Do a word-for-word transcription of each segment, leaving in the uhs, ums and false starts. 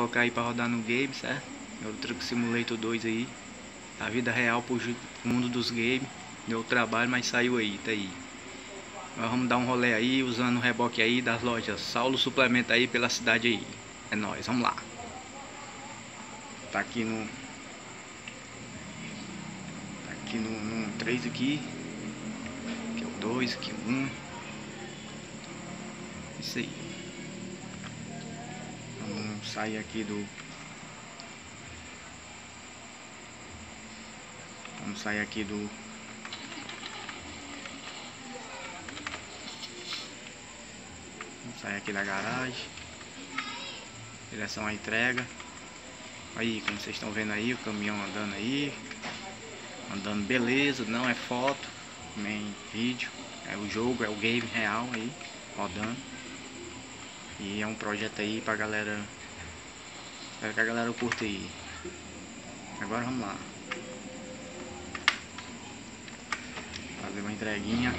colocar aí pra rodar no game, certo? Euro Truck Simulator dois aí. A vida real pro mundo dos games. Deu trabalho, mas saiu aí, tá aí. Nós vamos dar um rolê aí, usando o reboque aí das lojas Saulo Suplemento aí pela cidade aí. É nóis, vamos lá. Tá aqui no... Tá aqui no, no três aqui. Aqui é o dois, aqui o um. Isso aí. Vamos sair aqui do... Vamos sair aqui do... Vamos sair aqui da garagem. Direção à entrega. Aí, como vocês estão vendo aí, o caminhão andando aí. Andando beleza, não é foto, nem vídeo. É o jogo, é o game real aí, rodando. E é um projeto aí pra galera. Espero que a galera curta aí. Agora vamos lá. Fazer uma entreguinha.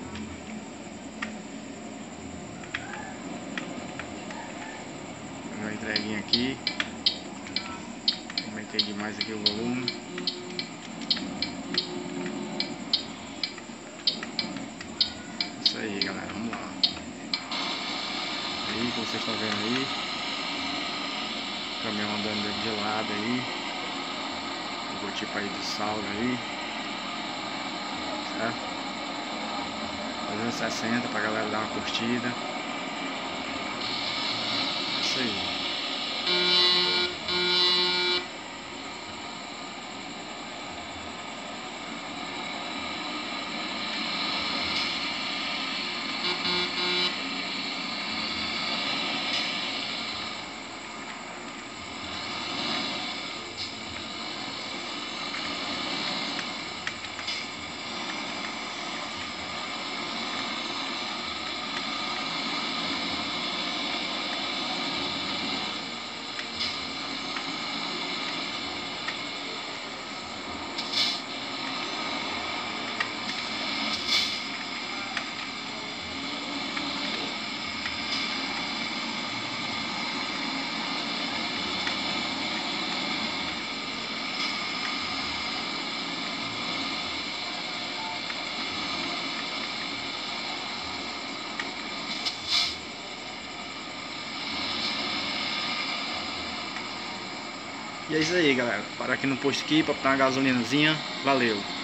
Fazer uma entreguinha aqui. Aumentei demais aqui o volume. Isso aí, galera, vamos lá. Aí, como vocês estão vendo aí, o caminhão andando de lado aí, logotipo aí de Saulo aí, certo? Fazendo sessenta pra galera dar uma curtida. Isso aí. E é isso aí, galera. Parar aqui no posto aqui pra botar uma gasolinazinha. Valeu!